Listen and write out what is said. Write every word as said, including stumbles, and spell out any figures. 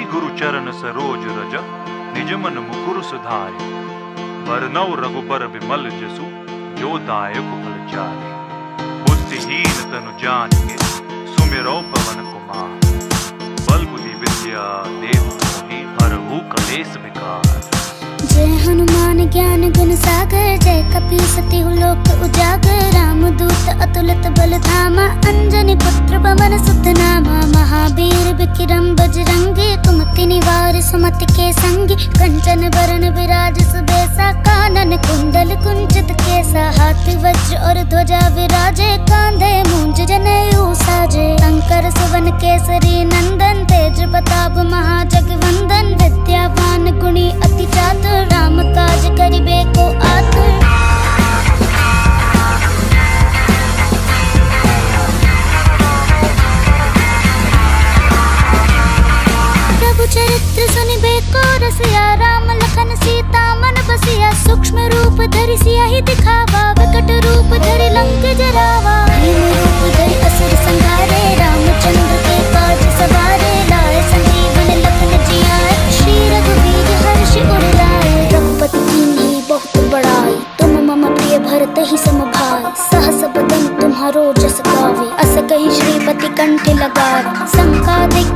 गुरु चरण सरोज रज निज मन मुकुर सुधारे। बरनौ रघुबर विमल जसु जो दायक फल चारे। बुद्धिहीन तनु जानिके सुमिरौ पवन कुमार। बल बुद्धि विद्या देहु मोहि हरहु कलेस विकार। जय हनुमान ज्ञान गुण सागर जय कपीस तिहु लोक उजागर। रामदूत अतुलित बल धामा अंजनी पुत्र पवन सुत नामा। महावीर विक्रम बजरंगी कुमति निवार सुमति के संगी। कंचन बरन विराज सुबेसा कानन कुंडल कुंचित केसा। हाथ वज्र और ध्वजा विराजे कांधे मूंज जनेऊ साजे। शंकर सुवन केसरी नंदन तेज प्रताप महाजगवंदन। विद्यावान गुणी अति चातुर राम काज करिबे को आतुर। प्रभु चरित्र सुनिबे को रसिया। राम लखन सीता मन बसिया। सूक्ष्म रूप धरि सियाहि दिखावा। विकट रूप धरि लंक जरावा। भीम रूप धरि असुर संहारे। रामचंद्र के काज सवारे। लाए संजीवन लखन जियाए। श्री रघुवीर हर्षि उर लाए। रघुपति कीन्ही बहुत बड़ाई। तुम मम प्रिय भरत ही सम भाई। सहस बदन तुम्हारो जस गावे। अस कहि श्रीपति कंठ लगावे। संकादिक